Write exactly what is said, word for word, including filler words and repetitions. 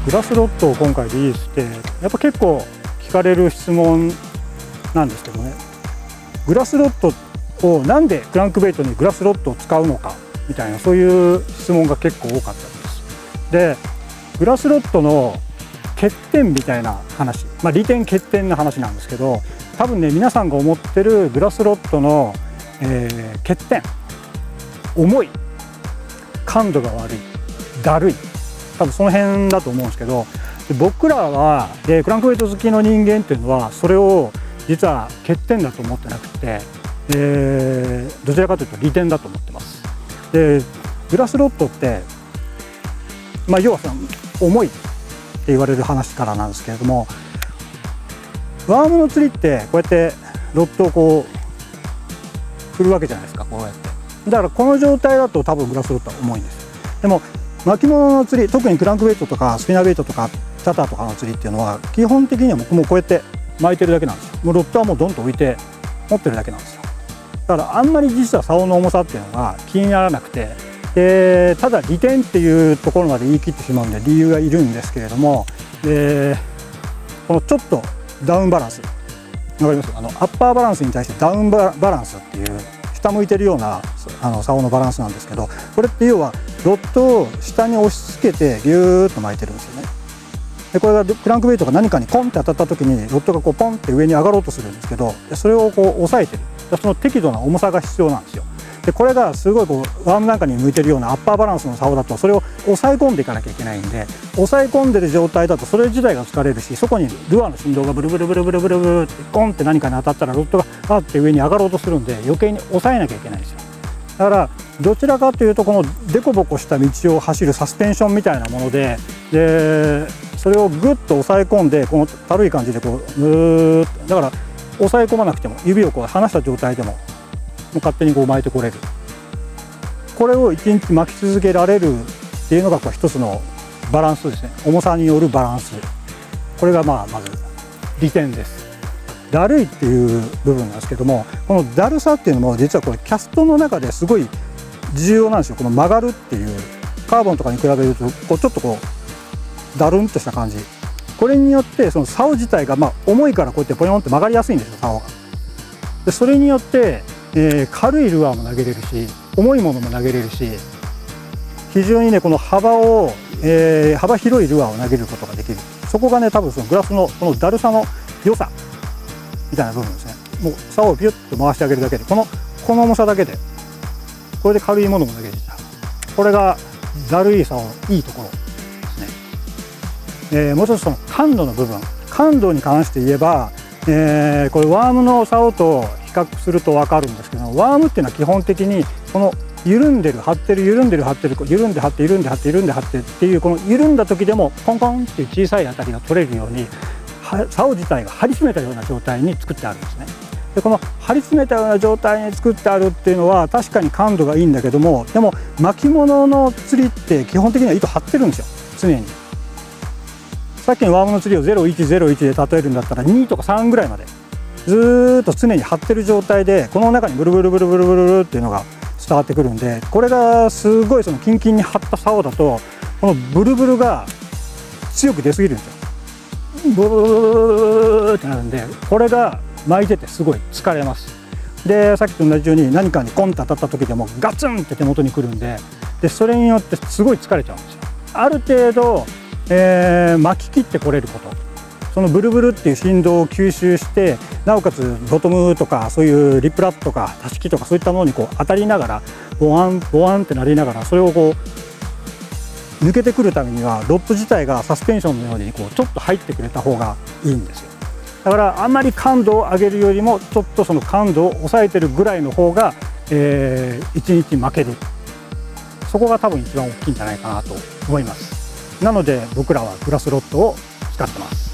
グラスロッドを今回リリースしてやっぱ結構聞かれる質問なんですけどね、グラスロッドをなんでクランクベイトにグラスロッドを使うのかみたいな、そういう質問が結構多かったです。でグラスロッドの欠点みたいな話、まあ、利点欠点の話なんですけど、多分ね皆さんが思ってるグラスロッドの、えー、欠点、重い、感度が悪い、だるい、多分その辺だと思うんですけど、で僕らはでクランクベイト好きの人間っていうのはそれを実は欠点だと思ってなくて、えー、どちらかというと利点だと思ってます。でグラスロッドって、まあ、要はその重いって言われる話からなんですけれども、ワームの釣りってこうやってロッドをこう振るわけじゃないですか、こうやって。だからこの状態だと多分グラスロッドは重いんです。でも巻物の釣り、特にクランクベイトとかスピナーベイトとかタタとかの釣りっていうのは基本的にはもうこうやって巻いてるだけなんですよ。もうロッドはもうドンと置いて持ってるだけなんですよ。だからあんまり実は竿の重さっていうのが気にならなくて、でただ利点っていうところまで言い切ってしまうんで理由がいるんですけれども、でこのちょっとダウンバランス、わかります？あのアッパーバランスに対してダウンバランスっていう下向いてるようなあの竿のバランスなんですけど、これって要はロッドを下に押し付けてギューッと巻いてるんですよね。でこれがクランクベイトが何かにコンって当たった時にロッドがこうポンって上に上がろうとするんですけど、それをこう抑えてる、その適度な重さが必要なんですよ。でこれがすごいこうワームなんかに向いてるようなアッパーバランスの竿だとそれを抑え込んでいかなきゃいけないんで、抑え込んでる状態だとそれ自体が疲れるし、そこにルアーの振動がブルブルブルブルブルブルってコンって何かに当たったらロッドがあって上に上がろうとするんで余計に抑えなきゃいけないんですよ。だからどちらかというとこのデコボコした道を走るサスペンションみたいなもので、でそれをグッと押さえ込んでこの軽い感じでこうぐーっと、だから押さえ込まなくても指をこう離した状態でももう勝手にこう巻いてこれる。これをいちにち巻き続けられるっていうのがこう一つのバランスですね。重さによるバランス、これがまあまず利点です。だるいっていう部分なんですけども、このだるさっていうのも実はこれキャストの中ですごい重要なんですよ。この曲がるっていうカーボンとかに比べるとこうちょっとこうだるんとした感じ、これによってその竿自体がまあ重いからこうやってポヨンって曲がりやすいんですよ、竿が。でそれによって、えー、軽いルアーも投げれるし重いものも投げれるし、非常にねこの幅を、えー、幅広いルアーを投げることができる。そこがね多分そのグラスのこのだるさの良さみたいな部分ですね。もう竿をピュッと回してあげるだけで、このこの重さだけでこれで軽いものも投げれちゃう。これがだるい竿のいいところですね。えー、もう一つその感度の部分、感度に関して言えば、えー、これワームの竿と比較すると分かるんですけど、ワームっていうのは基本的にこの緩んでる張ってる緩んでる張ってる緩んで張って緩んで張って緩んで張ってっていうこの緩んだ時でもコンコンっていう小さい当たりが取れるように竿自体が張り詰めたような状態に作ってあるんですね。でこの張り詰めたような状態に作ってあるっていうのは確かに感度がいいんだけども、でも巻物の釣りって基本的には糸張ってるんですよ、常に。さっきのワームの釣りをゼロいちゼロいちで例えるんだったらにとかさんぐらいまでずーっと常に張ってる状態で、この中にブルブルブルブルブルブルっていうのが伝わってくるんで、これがすごいそのキンキンに張った竿だとこのブルブルが強く出すぎるんですよ。ブルブルブルブルってなるんで、これが巻いててすごい疲れます。でさっきと同じように何かにコンと当たった時でもガツンって手元にくるんで、でそれによってすごい疲れちゃうんですよ。ある程度、えー、巻き切ってこれること、そのブルブルっていう振動を吸収して、なおかつボトムとかそういうリップラップとかタシキとかそういったものにこう当たりながらボワンボワンってなりながら、それをこう抜けてくるためにはロッド自体がサスペンションのようにこうちょっと入ってくれた方がいいんですよ。だからあんまり感度を上げるよりもちょっとその感度を抑えてるぐらいの方が、えー、いちにち負ける、そこが多分一番大きいんじゃないかなと思います。なので僕らはグラスロッドを使ってます。